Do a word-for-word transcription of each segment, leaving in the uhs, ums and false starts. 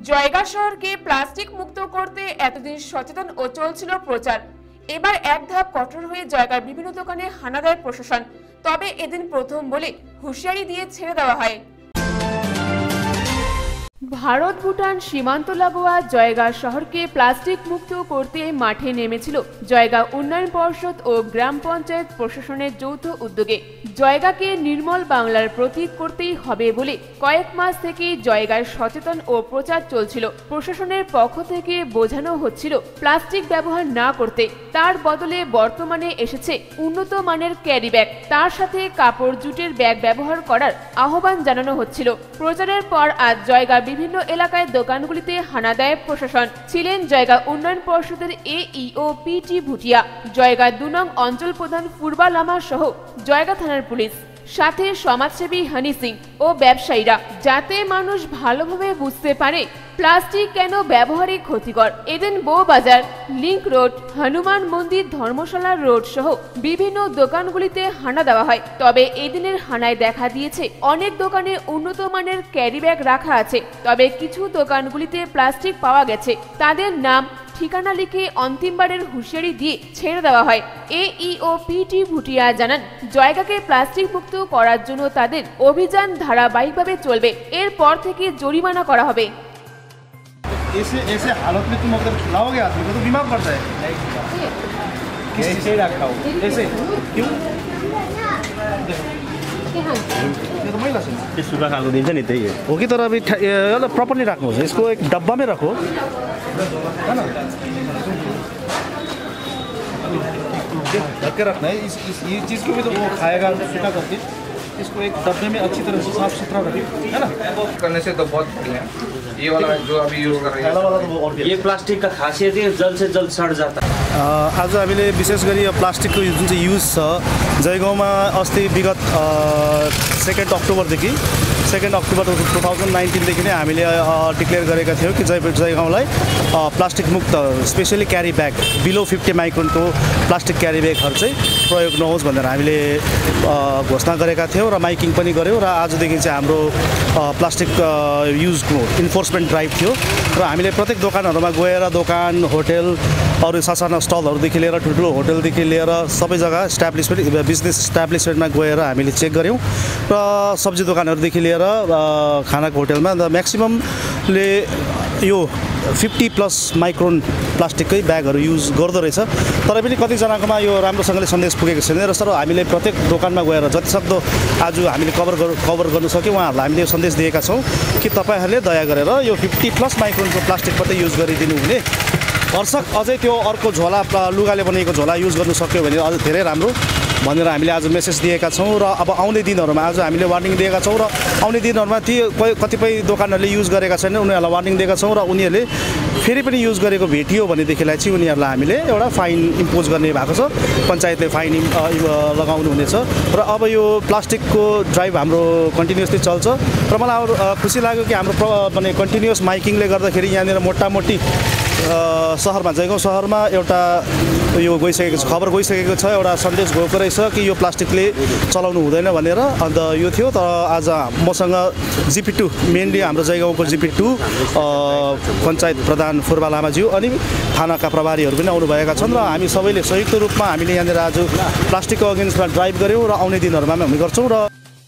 জয়গা শহরকে প্লাস্টিক মুক্ত করতে এতদিন সচেতন ও চলছিল প্রচার। এবার এক ধাপ কঠোর হয়ে জয়গার বিভিন্ন দোকানে হানা দেয় প্রশাসন। তবে এদিন প্রথম বলে হুঁশিয়ারি দিয়ে ছেড়ে দেওয়া হয়। ভারত ভুটান সীমান্ত লাগোয়া জয়গা শহরকে প্লাস্টিক মুক্ত করতে মাঠে নেমেছিল জয়গা উন্নয়ন পর্ষদ ও গ্রাম পঞ্চায়েত প্রশাসনের যৌথ উদ্যোগে। জয়গাকে নির্মল বাংলার প্রতীক করতেই হবে বলে কয়েক মাস থেকে জয়গায় সচেতন ও প্রচার চলছিল। প্রশাসনের পক্ষ থেকে বোঝানো হচ্ছিল প্লাস্টিক ব্যবহার না করতে, তার বদলে বর্তমানে এসেছে উন্নত মানের ক্যারি ব্যাগ, তার সাথে কাপড় জুটের ব্যাগ ব্যবহার করার আহ্বান জানানো হচ্ছিল। প্রচারের পর আজ জয়গা বিভিন্ন এলাকায় দোকানগুলিতে হানা দেয় প্রশাসন। ছিলেন জয়গা উন্নয়ন পর্ষদের এইও পিটি ভুটিয়া, জয়গা দু নং অঞ্চল প্রধান পূর্বা লামা সহ জয়গা থানার পুলিশ, সাথে সমাজসেবী হানি সিং ও ব্যবসায়ীরা, যাতে মানুষ ভালোভাবে বুঝতে পারে প্লাস্টিক কেন ব্যবহারে ক্ষতিকর। এদিন বউবাজার, লিংক রোড, হনুমান মন্দির, ধর্মশালা রোড সহ বিভিন্ন দোকানগুলিতে হানা দেওয়া হয়। তবে এদিনের হানায় দেখা দিয়েছে অনেক দোকানে উন্নত মানের ক্যারি ব্যাগ রাখা আছে, তবে কিছু দোকানগুলিতে প্লাস্টিক পাওয়া গেছে। তাদের নাম ঠিকানা লিখে অন্তিমবারের হুঁশিয়ারি দিয়ে ছেড়ে দেওয়া হয়। এইও পিটি ভুটিয়া জানান, জয়গাকে প্লাস্টিক মুক্ত করার জন্য তাদের অভিযান ধারাবাহিকভাবে চলবে। এরপর থেকে জরিমানা করা হবে। ऐसे ऐसे हालत में तुम अगर खिलाओगे आदमी को तो बीमार पड़ जाएगा। ऐसे रखा हो ऐसे क्यों? ये तो मैला से ये सुबह खाको दिन्छ नि त्यही हो कि तर अभी यसलाई प्रपरली राख्नुहोस्, यसको एक डब्बामै राखो है ना, ढक के रखना है। इस, इस ये चीज़ को भी तो वो खाएगा छुटा करके, इसको एक डब्बे में अच्छी तरह से साफ सुथरा रखें, है ना। करने से तो बहुत बढ़िया। ये वाला जो अभी यूज कर रहे हैं, ये प्लास्टिक का खासियत है जल्द से जल्द सड़ जाता है। आज हामीले विशेष गरी यो प्लास्टिकको जुन चाहिँ युज छ जयगाउँमा अस्ति विगत सेकेन्ड अक्टोबरदेखि सेकेन्ड अक्टोबर टु थाउजन्ड नाइन्टिनदेखि नै हामीले डिक्लेयर गरेका थियौँ कि जय जयगाउँलाई प्लास्टिक मुक्त specially carry bag below fifty माइक्रोनको प्लास्टिक क्यारी ब्यागहरू चाहिँ प्रयोग नहोस् भनेर हामीले घोषणा गरेका थियौँ र माइकिङ पनि गऱ्यौँ। र आजदेखि चाहिँ हाम्रो प्लास्टिक युजको इन्फोर्समेन्ट ड्राइभ थियो र हामीले प्रत्येक दोकानहरूमा गएर दोकान, होटेल, अरू सासाना स्टलहरूदेखि लिएर ठुल्ठुलो होटेलदेखि लिएर सबै जग्गा इस्टाब्लिसमेन्ट बिजनेस इस्टाब्लिसमेन्टमा गएर हामीले चेक गऱ्यौँ र सब्जी दोकानहरूदेखि लिएर खानाको होटेलमा म्याक्सिममले यो फिफ्टी प्लस माइक्रोन प्लास्टिककै ब्यागहरू युज गर्दो रहेछ। तर पनि कतिजनाकोमा यो राम्रोसँगले सन्देश पुगेको छैन र सर हामीले प्रत्येक दोकानमा गएर जतिसक्दो आज हामीले कभर कभर गर्नु सक्यौँ उहाँहरूलाई हामीले यो सन्देश दिएका छौँ कि तपाईँहरूले दया गरेर यो फिफ्टी प्लस माइक्रोनको प्लास्टिक मात्रै युज गरिदिनु हुने, भरसक अझै त्यो अर्को झोला लुगाले बनिएको झोला युज गर्नु सक्यो भने अझ धेरै राम्रो भनेर हामीले आज मेसेज दिएका छौँ। र अब आउने दिनहरूमा आज हामीले वार्निङ दिएका छौँ र आउने दिनहरूमा ती कतिपय दोकानहरूले युज गरेका छैनन् उनीहरूलाई वार्निङ दिएका छौँ र उनीहरूले फेरि पनि युज गरेको भेटियो भनेदेखिलाई चाहिँ उनीहरूलाई हामीले एउटा फाइन इम्पोज गर्ने भएको छ, पञ्चायतले फाइन लगाउनु हुनेछ। र अब यो प्लास्टिकको ड्राइभ हाम्रो कन्टिन्युसली चल्छ र मलाई अरू खुसी लाग्यो कि हाम्रो माने कन्टिन्युस माइकिङले गर्दाखेरि यहाँनिर मोटामोटी सहरमा जयगाउँ सहरमा एउटा यो गइसकेको छ, खबर गइसकेको छ, एउटा सन्देश गएको रहेछ कि यो प्लास्टिकले चलाउनु हुँदैन भनेर। अन्त यो थियो। तर आज मसँग जिपी टू मेनली हाम्रो जयगाउँको जिपी टू पञ्चायत प्रधान फुर्बा लामाज्यू अनि थानाका प्रभारीहरू पनि आउनुभएका छन् र हामी सबैले संयुक्त रूपमा हामीले यहाँनिर आज प्लास्टिकको अगेन्स्टमा ड्राइभ गऱ्यौँ र आउने दिनहरूमा हामी गर्छौँ। र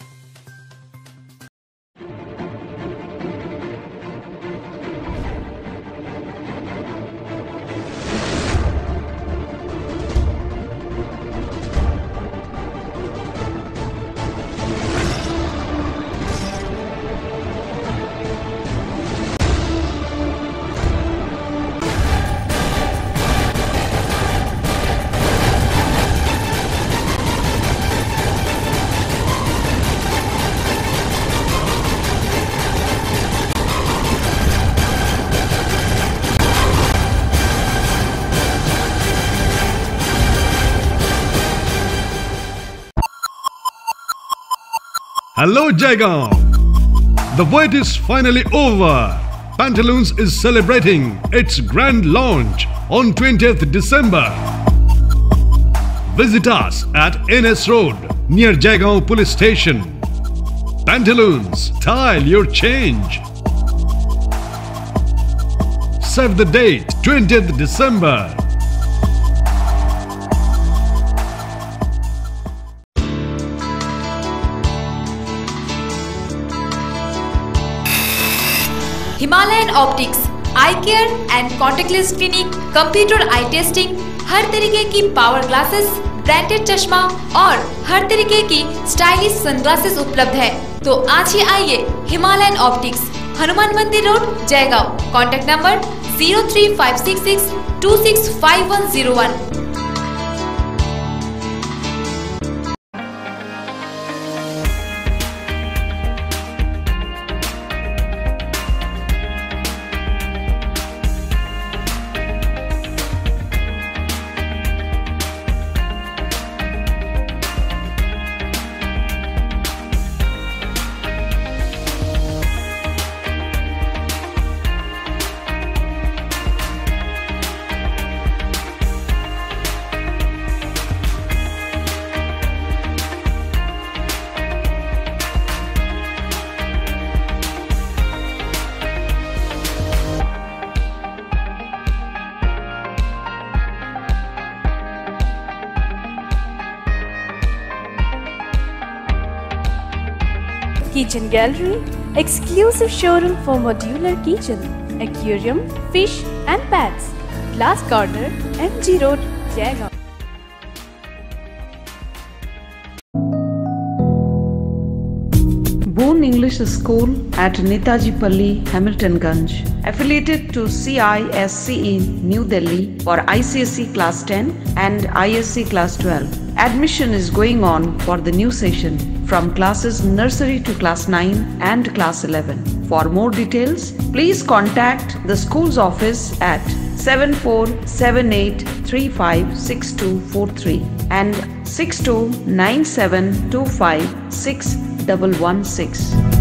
Hello Jaigaon! The wait is finally over. Pantaloons is celebrating its grand launch on twentieth December. Visit us at N S Road near Jaigaon Police Station. Pantaloons, style your change. Save the date, twentieth December. Himalayan optics eye care and contactless clinic, computer eye testing, हर तरीके की power glasses, branded चश्मा और हर तरीके की stylish sunglasses उपलब्ध है। तो आज ही आइए Himalayan optics, Hanuman Mandir road, Jaigaon. Contact number zero three five six six two six five one zero one. Kitchen Gallery, exclusive showroom for modular kitchen, aquarium, fish and pets. Glass Corner, M G Road, Jaigaon. Boone English School at Netaji Palli, Hamiltonganj, affiliated to C I S C E New Delhi for I C S E Class ten and I S C Class twelve. Admission is going on for the new session from classes nursery to class nine and class eleven. For more details, please contact the school's office at seven four seven eight three five six two four three and six two nine seven two five six one one six.